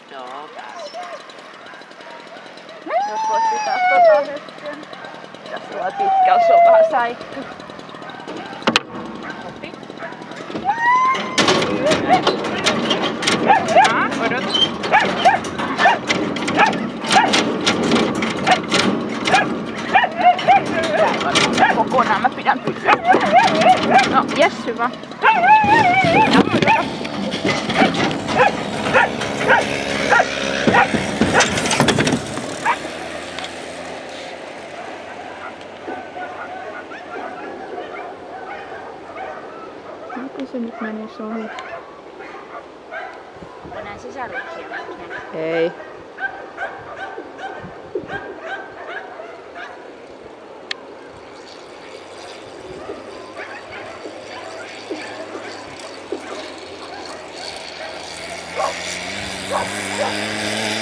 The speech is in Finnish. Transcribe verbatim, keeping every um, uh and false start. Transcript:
Joo, pääs. Jos voit pitää tota hetken. Mitäs tuolla pitkällä, se on vähän säikky. Sopi. Odotus. Kokonaan mä pidän pyllyä. No, jes, hyvä. Ja odota. Miten se nyt menisi ohi? Onko nää sisaruksia näkee? Ei. Yeah.